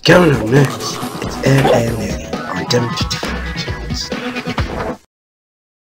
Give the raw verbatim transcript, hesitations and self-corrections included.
Coming up next, it's Ed and Eddie on Identity.